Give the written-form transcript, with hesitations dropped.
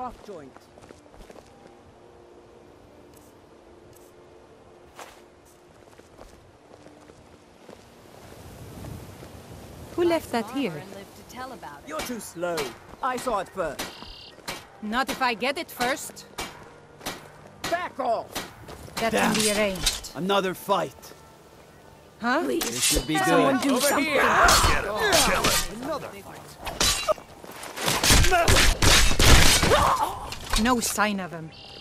Off joint. Who left that here? You're too slow. I saw it first. Not if I get it first. Back off! That can be arranged. Another fight. Huh? This should be Someone good. do Over something. here! Get him! Kill it! Another fight. No sign of him.